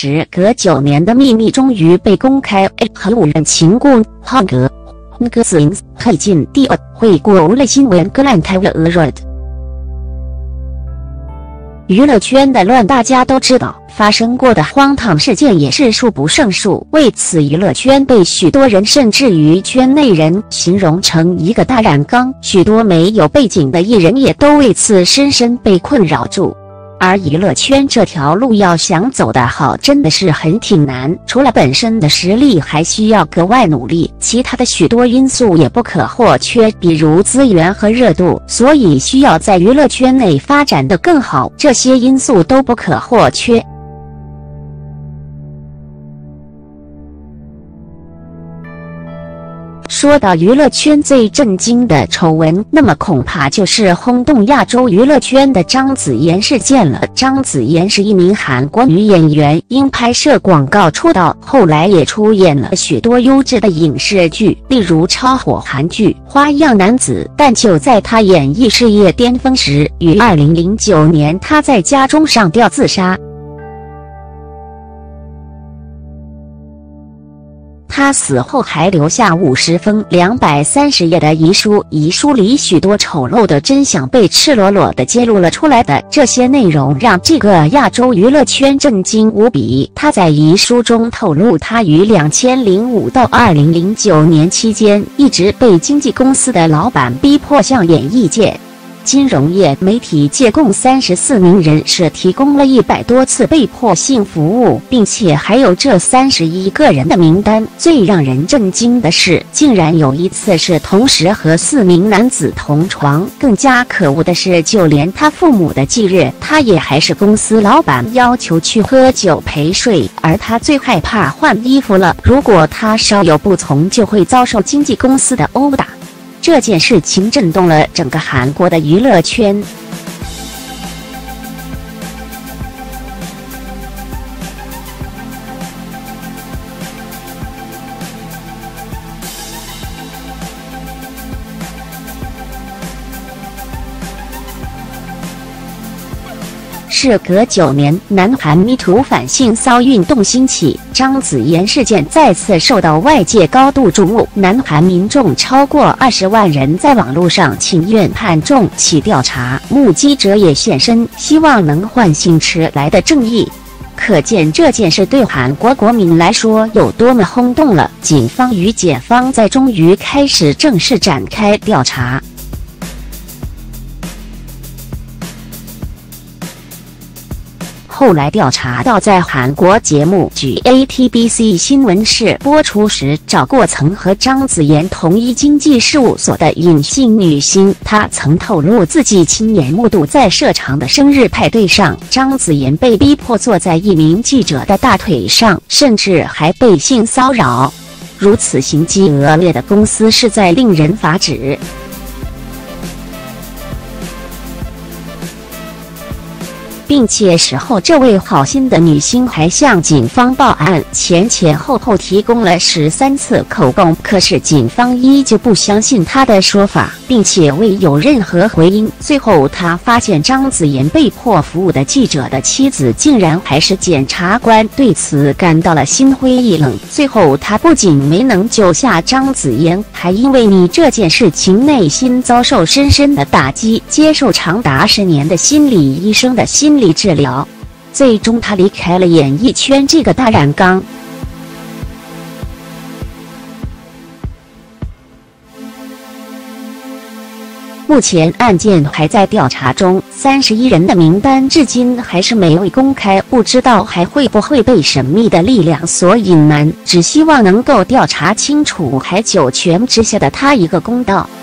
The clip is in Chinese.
时隔9年的秘密终于被公开，和五人情故汉格子林黑进第二会国内新闻格兰泰勒热的。娱乐圈的乱大家都知道，发生过的荒唐事件也是数不胜数。为此，娱乐圈被许多人甚至于圈内人形容成一个大染缸，许多没有背景的艺人也都为此深深被困扰住。而娱乐圈这条路要想走得好，真的是挺难，除了本身的实力，还需要格外努力，其他的许多因素也不可或缺，比如资源和热度，所以需要在娱乐圈内发展得更好，这些因素都不可或缺。说到娱乐圈最震惊的丑闻，那么恐怕就是轰动亚洲娱乐圈的张紫妍事件了。张紫妍是一名韩国女演员，因拍摄广告出道，后来也出演了许多优质的影视剧，例如超火韩剧《花样男子》。但就在她演艺事业巅峰时，于2009年，她在家中上吊自杀。他死后还留下50封230页的遗书，遗书里许多丑陋的真相被赤裸裸地揭露了出来的，这些内容让这个亚洲娱乐圈震惊无比。他在遗书中透露，他于2005到2009年期间，一直被经纪公司的老板逼迫向演艺界、金融业、媒体界共34名人士提供了100多次被迫性服务，并且还有这31个人的名单。最让人震惊的是，竟然有一次是同时和4名男子同床。更加可恶的是，就连他父母的忌日，他也还是公司老板要求去喝酒陪睡，而他最害怕换衣服了，如果他稍有不从，就会遭受经纪公司的殴打。这件事情震动了整个韩国的娱乐圈。事隔9年，南韩迷途反性骚运动兴起，张紫妍事件再次受到外界高度瞩目。南韩民众超过20万人在网络上请愿盼重启调查，目击者也现身，希望能唤醒迟来的正义。可见这件事对韩国国民来说有多么轰动了。警方与检方在终于开始正式展开调查。后来调查到，在韩国节目剧 ATBC 新闻室播出时，找过曾和张紫妍同一经纪事务所的隐性女星。她曾透露自己亲眼目睹在社长的生日派对上，张紫妍被逼迫坐在一名记者的大腿上，甚至还被性骚扰。如此行迹恶劣的公司，实在令人发指。并且事后，这位好心的女星还向警方报案，前后提供了13次口供，可是警方依旧不相信她的说法，并且未有任何回应。最后，他发现张紫妍被迫服务的记者的妻子竟然还是检察官，对此感到了心灰意冷。最后，他不仅没能救下张紫妍，还因为这件事情内心遭受深深的打击，接受长达10年的心理医生的心理治疗，最终他离开了演艺圈这个大染缸。目前案件还在调查中，31人的名单至今还是没有公开，不知道还会不会被神秘的力量所隐瞒，只希望能够调查清楚，还九泉之下的他一个公道。